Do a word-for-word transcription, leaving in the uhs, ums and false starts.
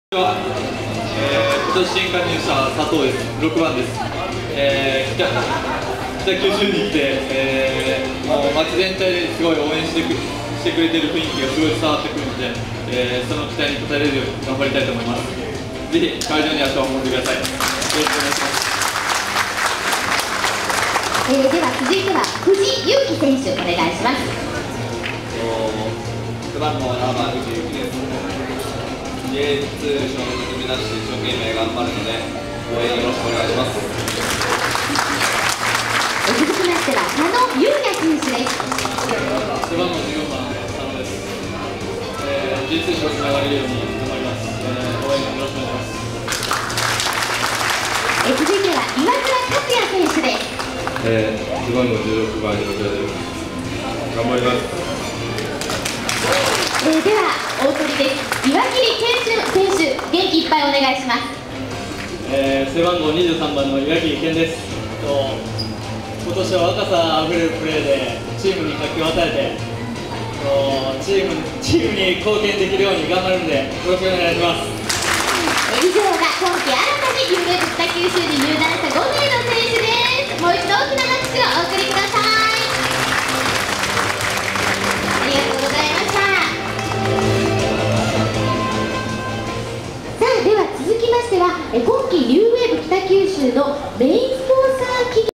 は、えー、今年新加入者佐藤です。ろくばんです。えー、北北九州に来て、えー、もう街全体ですごい応援してくしてくれてる雰囲気がすごい伝わってくるので、えー、その期待に応えれるように頑張りたいと思います。ぜひ会場に足を運んでください。よろしくお願いします。 えー、では続いては藤井祐樹選手お願いします。 背番号ななばん藤井祐樹です。ジェイツー 所属目指して一生懸命頑張るので応援よろしくお願いします。 続きましては佐野優也選手です。 背番号じゅうよんばん佐野です。えー、ジェイツー 所属に上がれるように頑張ります。えー、応援よろしくお願いします。 えー、続いては岩倉克也選手です。 えー、背番号じゅうろくばん岩倉です。頑張ります。 えー、では大鳥です。岩切健選手、元気いっぱいお願いします。 えー、背番号にじゅうさんばんの岩切健です。と今年は若さあふれるプレーでチームに活気を与えてとチームチームに貢献できるように頑張るのでよろしくお願いします。 以上が今季新たにユーレーブ北九州に入団したごめいの選手です。もう一度大きな拍手をお送りください。ありがとうございました。さあでは続きましては今季ニューウェーブ北九州のメイン